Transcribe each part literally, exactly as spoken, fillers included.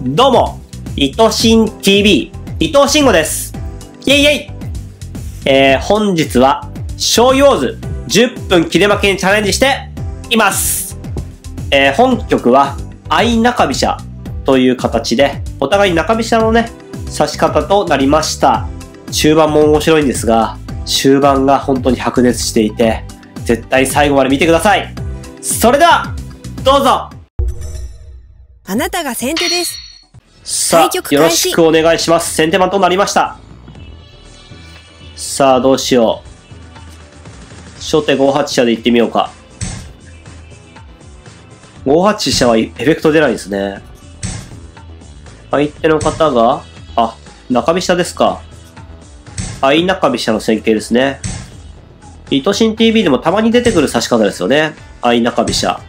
どうも、いとしん ティーブイ、伊藤慎吾です。イェイイェイえー、本日は、醤油ウォーズじゅっぷん切れ負けにチャレンジしています。えー、本曲は、相中飛車という形で、お互い中飛車のね、指し方となりました。中盤も面白いんですが、終盤が本当に白熱していて、絶対最後まで見てください。それでは、どうぞ。 あなたが先手です。 さあ、よろしくお願いします。先手番となりました。さあ、どうしよう。初手ごはち飛車で行ってみようか。ごはち飛車はエフェクト出ないですね。相手の方が、あ、中飛車ですか。相中飛車の戦型ですね。いとしん ティーブイ でもたまに出てくる指し方ですよね。相中飛車。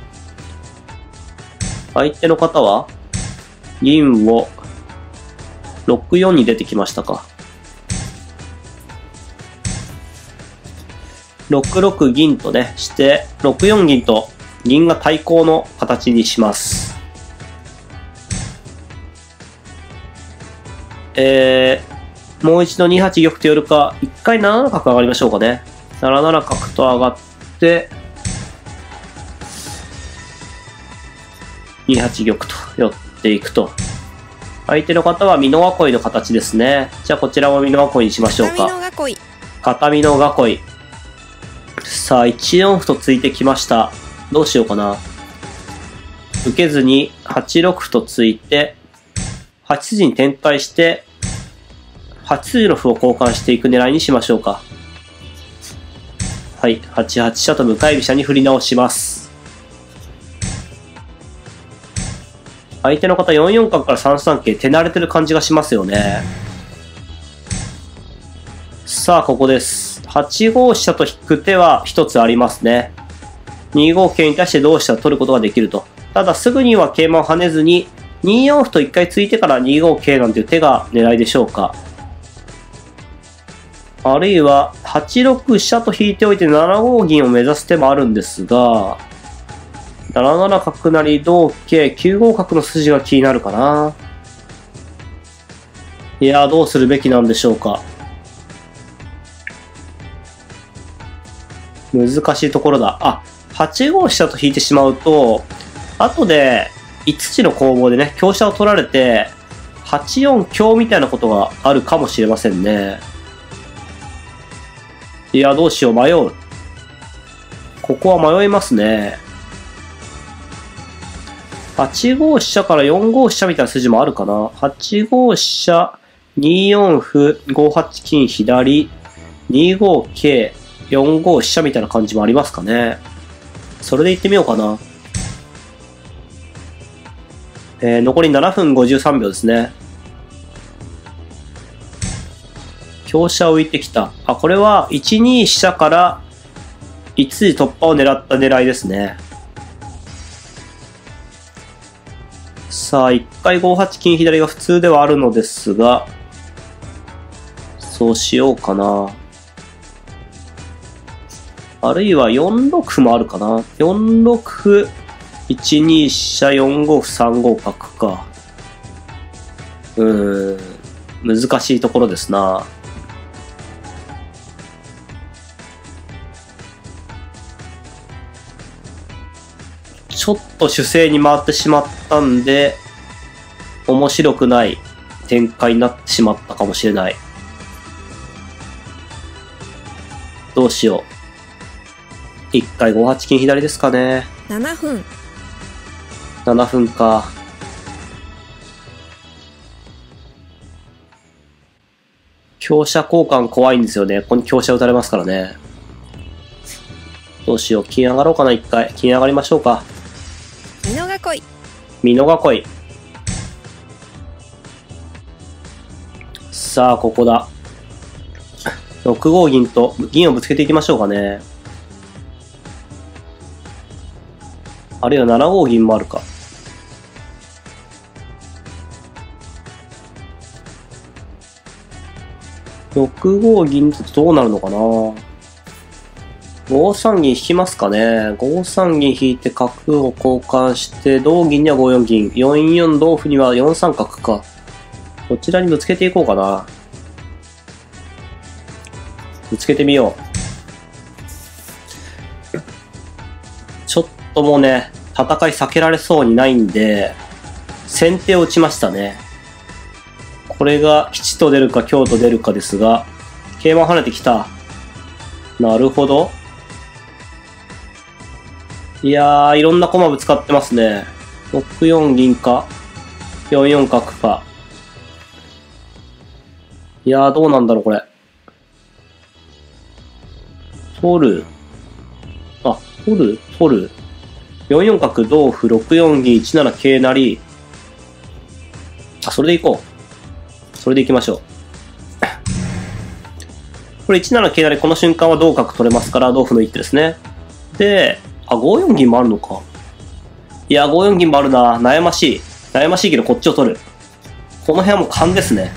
相手の方は、銀をろくよんに出てきましたか。ろくろく銀とね、して、ろくよん銀と銀が対抗の形にします。えー、もう一度にはち玉と寄るか、一回ななな角上がりましょうかね。なななな角と上がって、にはち玉と寄っていくと。相手の方は美濃囲いの形ですね。じゃあこちらも美濃囲いにしましょうか。 片美濃囲い。 片美濃囲い。さあ、いちよん歩と突いてきました。どうしようかな。受けずにはちろく歩と突いて、はち筋に展開して、はち筋の歩を交換していく狙いにしましょうか。はい、はちはち飛車と向かい飛車に振り直します。相手の方よんよん角からさんさん桂手慣れてる感じがしますよね。さあ、ここです。はちご飛車と引く手は一つありますね。にご桂に対して同飛車を取ることができると。ただ、すぐには桂馬を跳ねずに、によん歩と一回突いてからにご桂なんていう手が狙いでしょうか。あるいは、はちろく飛車と引いておいてななご銀を目指す手もあるんですが、なななな角成同桂きゅうご角の筋が気になるかな。いやー、どうするべきなんでしょうか。難しいところだ。あ、はちご飛車と引いてしまうと、後でいつ筋の攻防でね、香車を取られて、はちよん香みたいなことがあるかもしれませんね。いや、どうしよう、迷う。ここは迷いますね。はちご飛車からよんご飛車みたいな筋もあるかな。はちご飛車、によん歩、ごはち金左、にご桂、よんご飛車みたいな感じもありますかね。それで行ってみようかな。えー、残りななふんごじゅうさんびょうですね。香車を浮いてきた。あ、これはいちに飛車からいち筋突破を狙った狙いですね。さあ、一回ごはち金左が普通ではあるのですが、そうしようかな。あるいはよんろく歩もあるかな。よんろく歩、いちに飛車、よんご歩、さんご角か。うーん、難しいところですな。ちょっと守勢に回ってしまったんで、面白くない展開になってしまったかもしれない。どうしよう。一回ごはち金左ですかね。 ななふん。 ななふんか。香車交換怖いんですよね。ここに香車打たれますからね。どうしよう。金上がろうかな、一回。金上がりましょうか。 美濃囲い。 美濃囲い。さあ、ここだ。ろくご銀と銀をぶつけていきましょうかね。あるいはななご銀もあるか。ろくご銀とどうなるのかな。 ごさん銀引きますかね。ごさん銀引いて角を交換して、同銀にはごよん銀。よんよん同歩にはよんさん角か。こちらにぶつけていこうかな。ぶつけてみよう。ちょっともうね、戦い避けられそうにないんで、先手を打ちましたね。これが吉と出るか凶と出るかですが、桂馬を跳ねてきた。なるほど。いやー、いろんな駒ぶつかってますね。ろくよん銀か、よんよん角か。いやー、どうなんだろう、これ。取る。あ、取る取る。よんよん角、同歩、ろくよん銀、いちなな桂成。あ、それでいこう。それでいきましょう。これいちなな桂成、この瞬間は同角取れますから、同歩の一手ですね。で、あ、ごよん銀もあるのか。いや、ごよん銀もあるな。悩ましい。悩ましいけど、こっちを取る。この辺はもう勘ですね。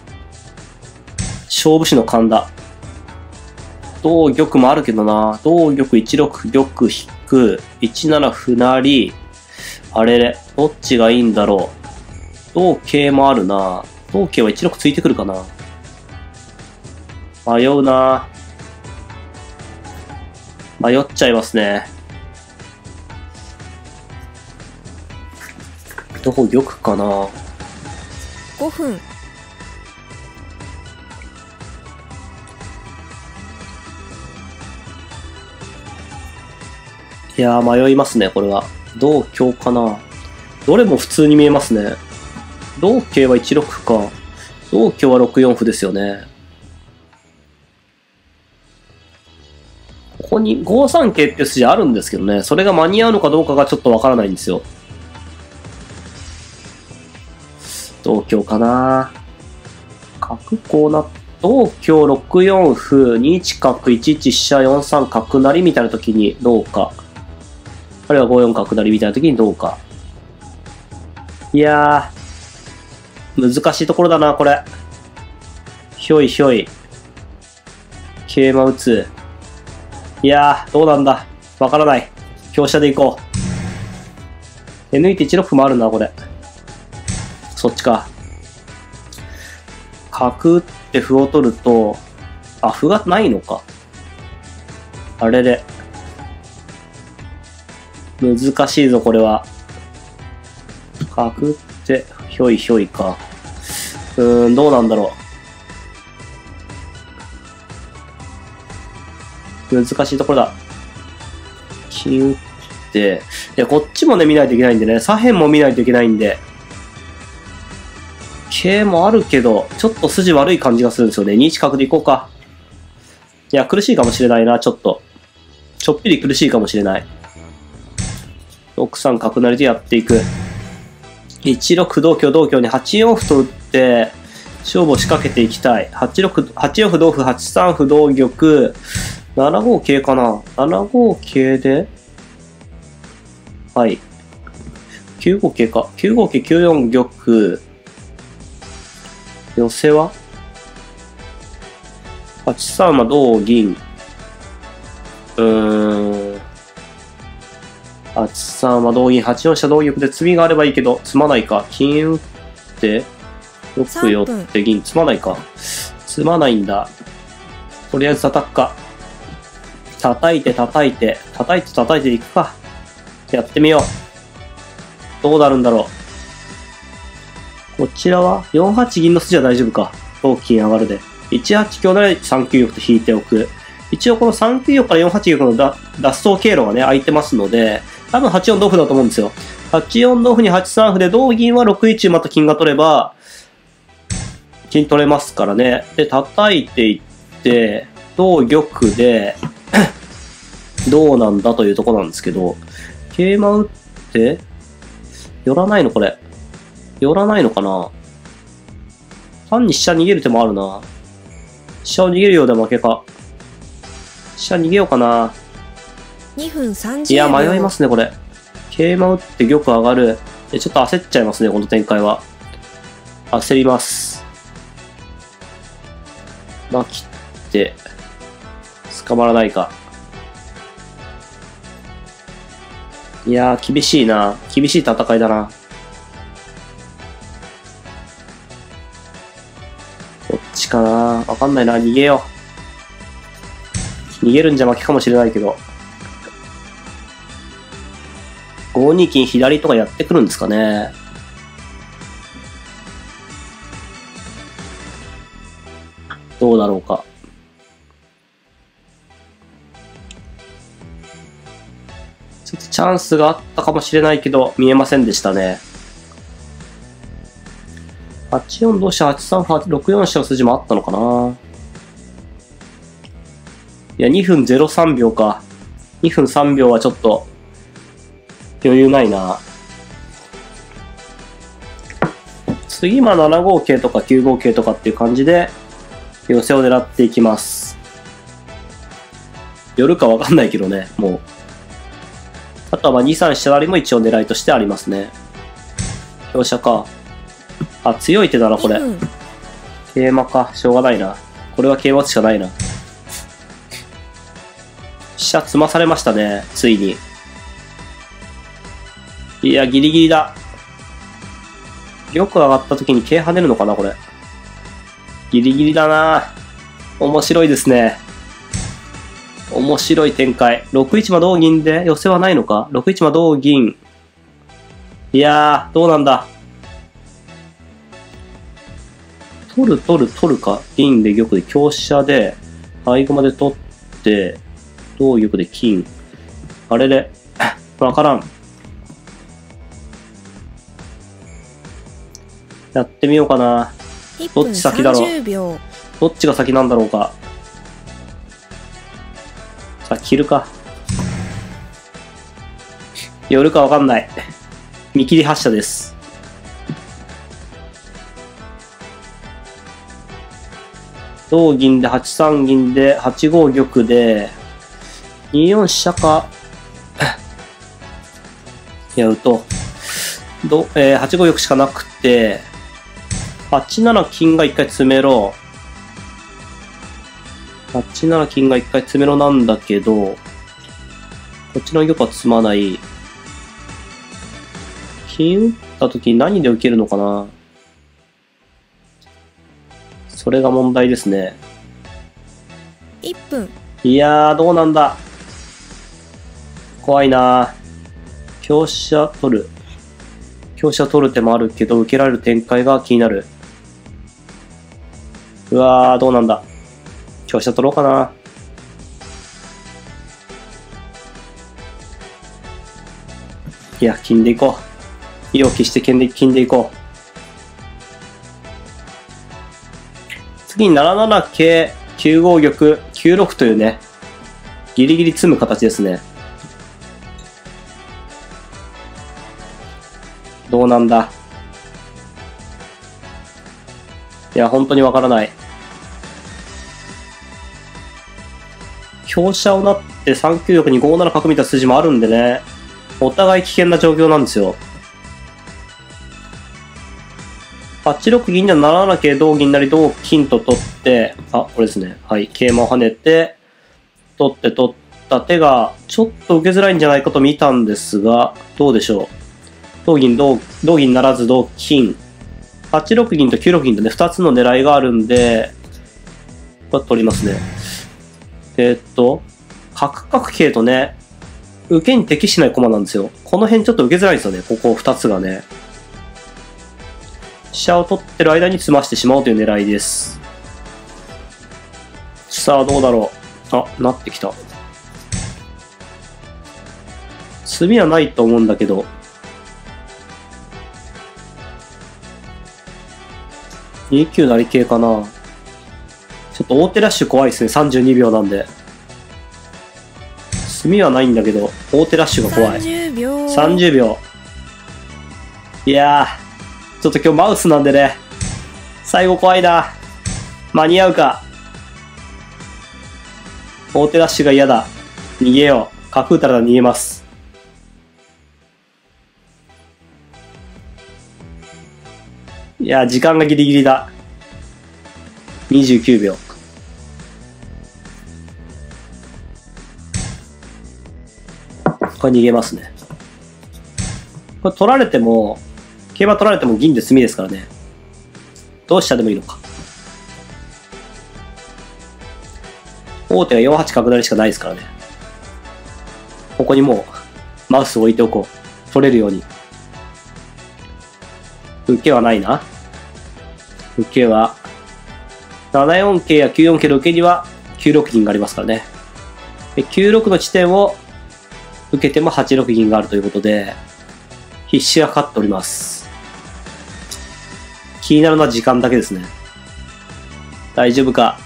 勝負師の勘だ。同玉もあるけどな。同玉いちろく玉引く。いちなな歩成。あれれ。どっちがいいんだろう。同桂もあるな。同桂はいちろくついてくるかな。迷うな。迷っちゃいますね。どこ玉かな。 ごふん。 いやー、迷いますね、これは。同香かな。どれも普通に見えますね。同桂はいちろくか。同香はろくよん歩ですよね。ここにごさん桂って筋あるんですけどね。それが間に合うのかどうかがちょっとわからないんですよ。同香かな。角こうな、同香ろくよん歩、にいち角、いちいち飛車、よんさん角成みたいな時にどうか。あるいはごよん角成みたいな時にどうか。いやー、難しいところだな、これ。ひょいひょい。桂馬打つ。いやー、どうなんだ。わからない。香車で行こう。手抜いていちろく歩もあるな、これ。そっちか。角打って歩を取ると、あ、歩がないのか。あれれ。難しいぞ、これは。角打って、ひょいひょいか。うーん、どうなんだろう。難しいところだ。金打って、いや、こっちもね、見ないといけないんでね、左辺も見ないといけないんで、桂もあるけど、ちょっと筋悪い感じがするんですよね。にいち角でいこうか。いや、苦しいかもしれないな、ちょっと。ちょっぴり苦しいかもしれない。ろくさん角成でやっていく。いちろく同香同香にはちよん歩と打って、勝負を仕掛けていきたい。はちろく、はちよん歩同歩、はちさん歩同玉、ななご桂かな。ななご桂で、はい。きゅうご桂か。きゅうご桂きゅうよん玉、寄せははちさんは同銀。うーん。はちさんは同銀、はちよん飛車同玉で詰みがあればいいけど、詰まないか。金打って、よく寄って銀、詰まないか。詰まないんだ。とりあえず叩くか。叩いて叩いて、叩いて叩いていくか。やってみよう。どうなるんだろう。こちらはよんはち銀の筋は大丈夫か。同金上がるで。いちはち香ならさんきゅう玉と引いておく。一応このさんきゅう玉からよんはち玉の脱走経路がね、空いてますので、多分はちよん同歩だと思うんですよ。はちよん同歩にはちさん歩で、同銀はろくいち馬と金が取れば、金取れますからね。で、叩いていって、同玉で、どうなんだというところなんですけど、桂馬打って、寄らないのこれ。寄らないのかな。単に飛車逃げる手もあるな。飛車を逃げるようで負けか。飛車逃げようかな。 にふんさんじゅうびょう。 いや、迷いますね、これ。桂馬打って玉上がる。ちょっと焦っちゃいますね、この展開は。焦ります。まあ、切って、捕まらないか。 いやー、厳しいな。厳しい戦いだな。どっちかな。わかんないな。逃げよう。逃げるんじゃ負けかもしれないけど。ご二金左とかやってくるんですかね。どうだろうか。ちょっとチャンスがあったかもしれないけど、見えませんでしたね。はちよん同飛車、はちさん歩、ろくよん飛車の筋もあったのかな。いや、にふんゼロさんびょうか。にふんさんびょうはちょっと、余裕ないな。次、まあななごう桂とかきゅうごう桂とかっていう感じで、寄せを狙っていきます。寄るかわかんないけどね、もう。あとはまあにさん飛車成も一応狙いとしてありますね。香車か。あ、強い手だな、これ。桂馬か。しょうがないな。これは桂馬しかないな。飛車詰まされましたね、ついに。いや、ギリギリだ。玉上がった時に桂跳ねるのかな、これ。ギリギリだな。面白いですね。面白い展開。ろくいち馬同銀で寄せはないのか ?ろくいち馬同銀。いやー、どうなんだ。取る取る取るか。銀で玉で香車で、合駒で取って、同玉で金。あれで、わからん。やってみようかな。どっち先だろう。どっちが先なんだろうか。さあ、切るか。寄るかわかんない。見切り発車です。同銀ではちさん銀ではちごう玉でによん飛車か。やると、ど、えー、はちごう玉しかなくて、はちなな金が一回詰めろ。はちなな金が一回詰めろなんだけど、こっちの玉は詰まない。金打った時に何で受けるのかな。それが問題ですね。 いっぷん。 いやー、どうなんだ。怖いなー。香車取る。香車取る手もあるけど、受けられる展開が気になる。うわー、どうなんだ。香車取ろうかな。いや、金でいこう。意を決して金で、金でいこう。次になななな桂、きゅうごう玉、きゅうろくというね、ギリギリ詰む形ですね。どうなんだ。いや、本当にわからない。香車をなってさんきゅう玉にごなな角みたいな筋もあるんでね、お互い危険な状況なんですよ。はちろく銀ではななな桂同銀成同金と取って、あ、これですね。はい。桂馬を跳ねて、取って取った手が、ちょっと受けづらいんじゃないかと見たんですが、どうでしょう。同銀、同、同銀ならず同金。はちろく銀ときゅうろく銀とね、ふたつの狙いがあるんで、これ取りますね。えー、っと、角角桂とね、受けに適しない駒なんですよ。この辺ちょっと受けづらいんですよね。ここふたつがね。飛車を取ってる間に詰ましてしまおうという狙いです。さあ、どうだろう。あ、なってきた。詰みはないと思うんだけど。にきゅう成桂かな。ちょっと大手ラッシュ怖いですね。さんじゅうにびょうなんで。詰みはないんだけど、大手ラッシュが怖い。 さんじゅうびょう。 さんじゅうびょう。いやー。ちょっと今日マウスなんでね、最後怖いな。間に合うか。大手ダッシュが嫌だ。逃げよう。角打ったら逃げます。いや、時間がギリギリだ。にじゅうきゅうびょう。これ逃げますね。 これ取られても、桂馬取られても銀で詰みですからね。どうしたでもいいのか。王手がよんはち角成しかないですからね。ここにもう、マウスを置いておこう。取れるように。受けはないな。受けは、ななよん桂やきゅうよん桂の受けにはきゅうろく銀がありますからね。できゅうろくの地点を受けてもはちろく銀があるということで、必死がかかっております。気になるのは時間だけですね。大丈夫か。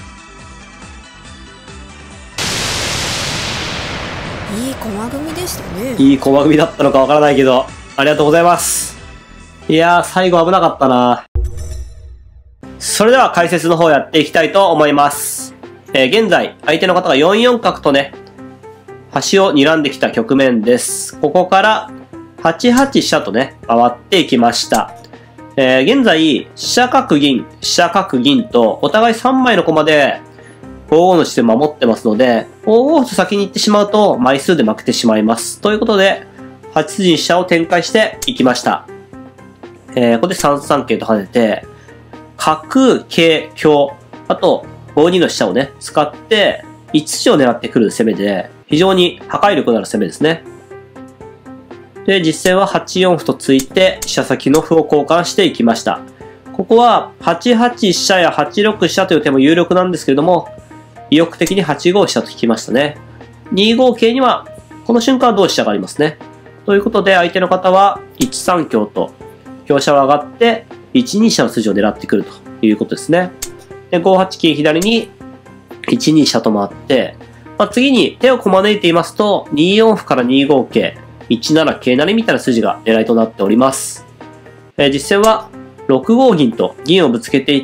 いい駒組みでしたね。 いい駒組みだったのかわからないけど、ありがとうございます。いやー、最後危なかったな。それでは解説の方やっていきたいと思います。えー、現在、相手の方がよんよん角とね、端を睨んできた局面です。ここからはちはち飛車とね、回っていきました。えー、現在、飛車角銀、飛車角銀と、お互いさんまいの駒で、ごごの地点守ってますので、ごごと先に行ってしまうと、枚数で負けてしまいます。ということで、はち筋に飛車を展開していきました。えー、ここでさんさん桂と跳ねて、角、桂、香、あと、ごにの飛車をね、使って、いち筋を狙ってくる攻めで、非常に破壊力のある攻めですね。で、実戦ははちよん歩と突いて、飛車先の歩を交換していきました。ここは、はちはち飛車やはちろく飛車という手も有力なんですけれども、意欲的にはちご飛車と引きましたね。にご桂には、この瞬間は同飛車がありますね。ということで、相手の方はいちさん香と、香車を上がって、いちに飛車の筋を狙ってくるということですね。で、ごはち金左に、いちに飛車と回って、まあ、次に手をこまねいていますと、によん歩からにご桂、いちなな桂成みたいな筋が狙いとなっております。えー、実戦は、ろくご銀と銀をぶつけていって、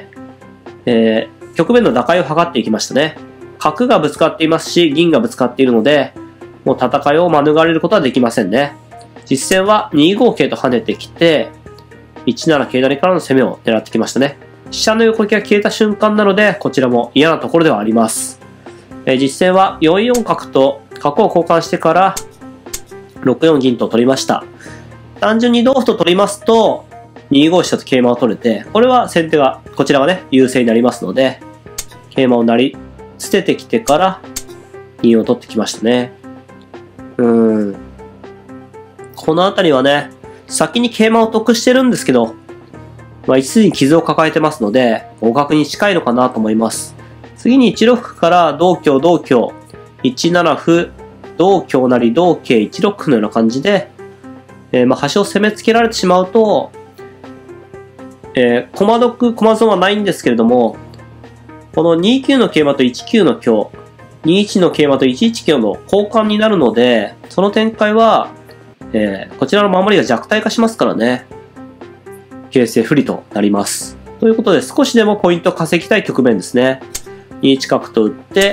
えー、局面の打開を図っていきましたね。角がぶつかっていますし、銀がぶつかっているので、もう戦いを免れることはできませんね。実戦はにご桂と跳ねてきて、いちなな桂成からの攻めを狙ってきましたね。飛車の横利きが消えた瞬間なので、こちらも嫌なところではあります。えー、実戦はよんよん角と角を交換してから、ろくよん銀と取りました。単純に同歩と取りますと、にご飛車と桂馬を取れて、これは先手が、こちらがね、優勢になりますので、桂馬を成り捨ててきてから、銀を取ってきましたね。うーん。このあたりはね、先に桂馬を得してるんですけど、まあ、一筋に傷を抱えてますので、互角に近いのかなと思います。次にいちろくから同香、同香、いちなな歩、同香成、同桂、いちろく歩のような感じで、えー、まあ端を攻めつけられてしまうと、えー、駒得、駒損はないんですけれども、このにきゅうの桂馬といちきゅうの香、にいちの桂馬といちいち香の交換になるので、その展開は、えー、こちらの守りが弱体化しますからね。形勢不利となります。ということで、少しでもポイントを稼ぎたい局面ですね。にいち角と打って、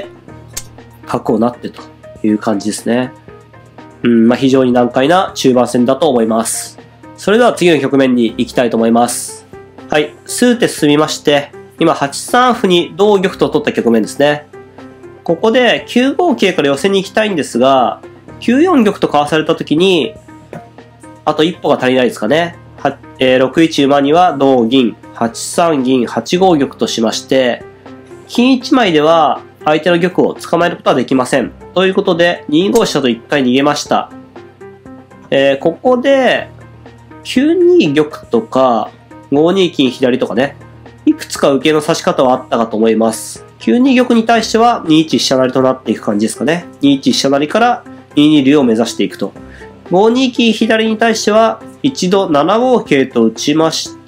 角を成ってという感じですね。うん、まあ非常に難解な中盤戦だと思います。それでは次の局面に行きたいと思います。はい、数手進みまして、今はちさん歩に同玉と取った局面ですね。ここできゅうご桂から寄せに行きたいんですが、きゅうよん玉とかわされた時に、あと一歩が足りないですかね。はえー、ろくいち馬には同銀、はちさん銀、はちご玉としまして、金いち枚では相手の玉を捕まえることはできません。ということで、にご飛車といっかい逃げました。えー、ここで、きゅうに玉とか、ごに金左とかね、いくつか受けの指し方はあったかと思います。きゅうに玉に対してはにいち飛車成となっていく感じですかね。にいち飛車成からにに竜を目指していくと。ごに金左に対しては一度ななご桂と打ちまして、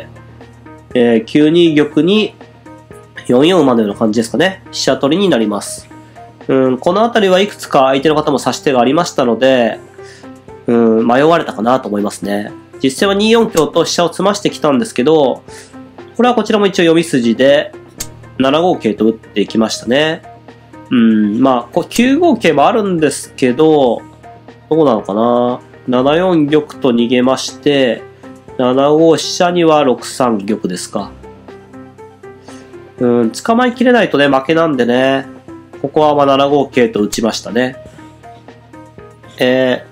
えー、きゅうに玉によんよん馬のような感じですかね。飛車取りになります。うん、このあたりはいくつか相手の方も指し手がありましたので、うん、迷われたかなと思いますね。実戦はによん香と飛車を詰ましてきたんですけど、これはこちらも一応読み筋でななご桂と打っていきましたね。うん、まあ、きゅうご桂もあるんですけど、どうなのかな。ななよん玉と逃げまして、ななご飛車にはろくさん玉ですか。うん、捕まえきれないとね、負けなんでね。ここはまあななご桂と打ちましたね。えー、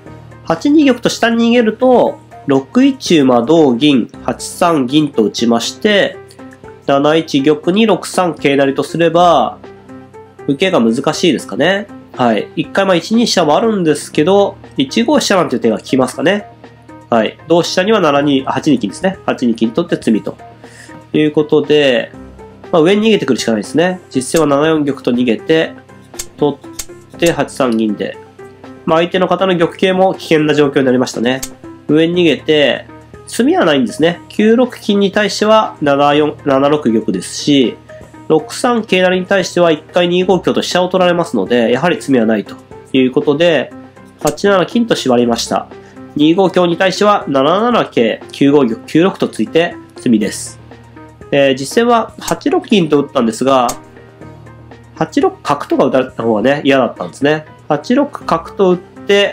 はちに玉と下に逃げると、ろくいち馬同銀、はちさん銀と打ちまして、なないち玉にろくさん桂成とすれば、受けが難しいですかね。はい。一回まあいちに飛車もあるんですけど、いちご飛車なんていう手が効きますかね。はい。同飛車にはななに、はちに金ですね。はちに金取って詰みと。いうことで、まあ上に逃げてくるしかないですね。実戦はななよん玉と逃げて、取ってはちさん銀で。まあ相手の方の玉形も危険な状況になりましたね。上に逃げて、詰みはないんですね。きゅうろく金に対してはななよん、ななろく玉ですし、ろくさん桂成に対してはいっかいにご香と飛車を取られますので、やはり詰みはないということで、はちなな金と縛りました。にご香に対してはなななな桂、きゅうご玉、きゅうろくとついて詰みです。えー、実戦ははちろく金と打ったんですが、はちろく角とか打たれた方がね、嫌だったんですね。はちろく角と打って、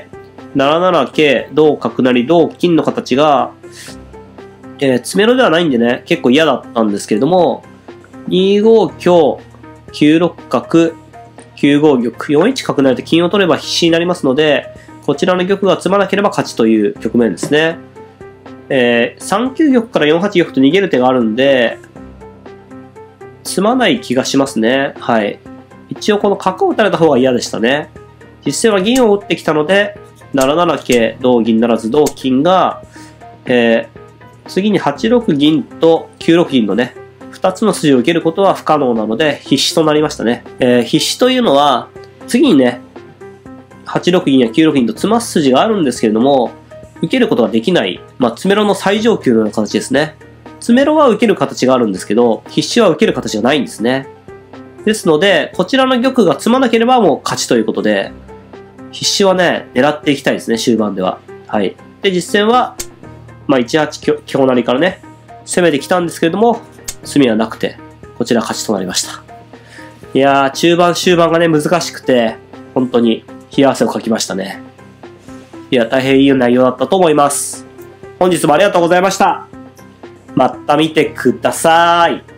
なななな桂、同角成、同金の形が、えー、詰めろではないんでね、結構嫌だったんですけれども、にご香、きゅうろく角、きゅうご玉、よんいち角成と金を取れば必死になりますので、こちらの玉が詰まなければ勝ちという局面ですね。えー、さんきゅう玉からよんはち玉と逃げる手があるんで、詰まない気がしますね。はい。一応この角を打たれた方が嫌でしたね。実戦は銀を打ってきたので、なななな桂、同銀ならず同金が、えー、次にはちろく銀ときゅうろく銀のね、ふたつの筋を受けることは不可能なので、必至となりましたね。えー、必至というのは、次にね、はちろく銀やきゅうろく銀と詰ます筋があるんですけれども、受けることができない、まあ、詰めろの最上級のような形ですね。詰めろは受ける形があるんですけど、必至は受ける形がないんですね。ですので、こちらの玉が詰まなければもう勝ちということで、必至はね、狙っていきたいですね、終盤では。はい。で、実戦は、まあ、いちはち香成からね、攻めてきたんですけれども、詰みはなくて、こちら勝ちとなりました。いやー、中盤終盤がね、難しくて、本当に冷や汗をかきましたね。いや、大変いい内容だったと思います。本日もありがとうございました。また見てください。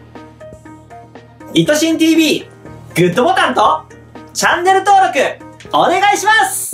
いとしん ティーブイ、グッドボタンとチャンネル登録お願いします。